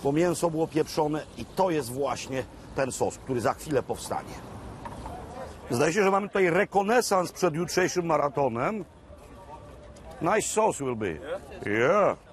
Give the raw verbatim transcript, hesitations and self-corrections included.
bo mięso było pieprzone i to jest właśnie ten sos, który za chwilę powstanie. Zdaje się, że mamy tutaj rekonesans przed jutrzejszym maratonem. Nice sauce will be. Yeah.